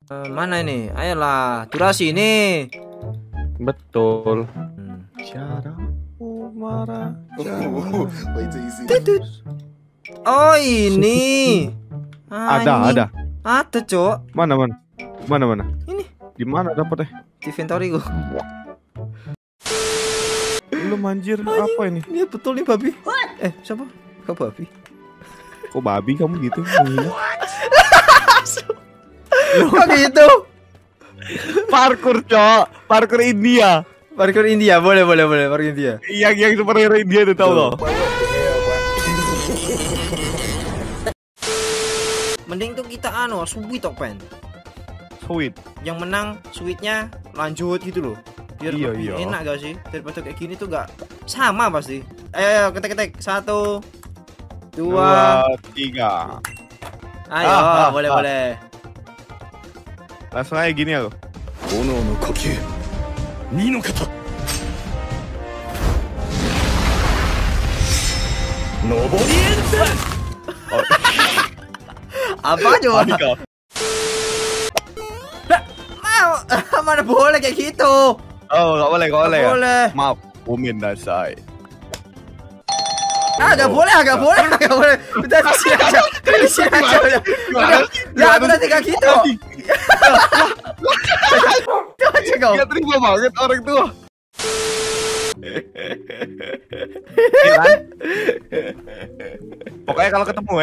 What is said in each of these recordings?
Mana ini? Ayolah, durasi ini. Betul. Cara marah. Oh, ini. Ada. Ada, Cok. Mana? Ini Di mana dapet di inventory gua. Belum anjir, apa ini? Ini betul nih babi. Siapa? Kau babi. Kok babi kamu gitu? Kok gitu? Parkur, Cok. Parkur India. Parkour India, boleh parkour India. Yang superhero India tuh, tau lo? Mending tuh kita sweet tok pen. Sweet. Yang menang sweetnya lanjut gitu loh. Biar Iya, lebih iya. enak gak sih? Daripada kayak gini tuh gak sama pasti. Ayo ketek. 1, 2, 3. ayo, boleh. Langsung aja gini aku. Apa coba? Mana boleh kayak gitu? Oh, gak boleh. Gak boleh. Maaf, Umin dasai. Gak boleh. Udah di sini aja. Udah. Ya, aku nanti gak gitu. Itu aja kau. Gak terima banget orang tua. Pokoknya kalau ketemu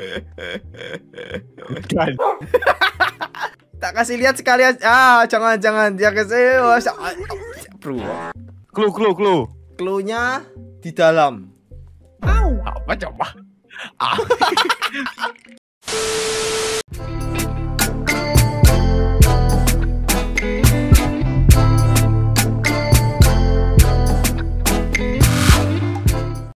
Tak kasih lihat sekalian. Jangan dia kasih. Bro. Clue. Cluenya di dalam. Apa coba?